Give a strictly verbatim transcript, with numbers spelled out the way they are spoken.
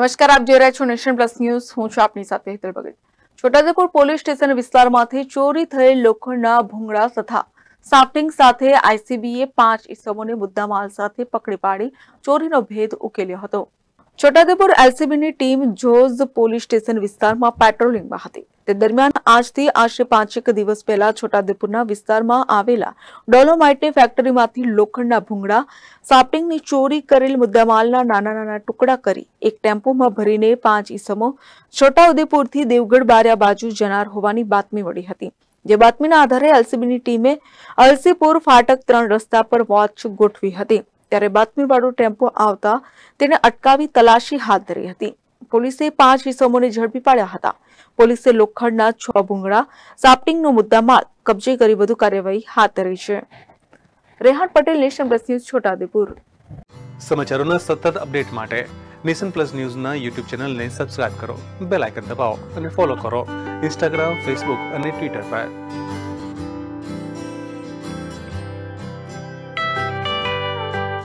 નમસ્કાર, આપ જોઈ રહ્યા છો નેશન પ્લસ ન્યૂઝ. હું છું આપની સાથે હેતલ ભગત. છોટાઉદેપુર પોલીસ સ્ટેશન વિસ્તારમાંથી ચોરી થયેલ લોખંડના ભૂંગળા તથા સાપટિંગ સાથે આઈસીબીએ પાંચ ઇસમોને મુદ્દામાલ સાથે પકડી પાડી ચોરીનો ભેદ ઉકેલ્યો હતો. છોટાઉદેપુર એલસીબીની ટીમ જોઝ પોલીસ સ્ટેશન વિસ્તારમાં પેટ્રોલિંગમાં હતી. તે દરમિયાન આજથી આશરે પાંચેક દિવસ પહેલા છોટાઉદેપુરના વિસ્તારમાં આવેલા ડોલોમાઇટની ફેક્ટરીમાંથી લોખંડના ભૂંગળા સાપટિંગની ચોરી કરેલ મુદ્દામાલના નાના નાના ટુકડા કરી એક ટેમ્પોમાં ભરીને પાંચ ઇસમો છોટાઉદેપુરથી દેવગઢ બારિયા બાજુ જનાર હોવાની બાતમી મળી હતી. જે બાતમીના આધારે એલસીબીની ટીમે અલસીપુર ફાટક ત્રણ રસ્તા પર વોચ ગોઠવી હતી. ત્યારે બાતમીવાળો ટેમ્પો આવતા તેને અટકાવી તલાશી હાથ ધરી હતી. પોલીસે પાંચ ઇસમોને ઝડપી પાડ્યા હતા. પોલીસે લોખંડના છ ભૂંગળા સાપટિંગનો મુદ્દામાલ કબજે કરી વધુ કાર્યવાહી હાથ ધરી છે. Rehan Patel, Nation Plus News, Chhotaudepur. સમાચારોના સતત અપડેટ માટે નેશન પ્લસ ન્યૂઝના યુટ્યુબ ચેનલને સબસ્ક્રાઇબ કરો, બેલ આઇકન દબાવો અને ફોલો કરો ઇન્સ્ટાગ્રામ, ફેસબુક અને ટ્વિટર પર.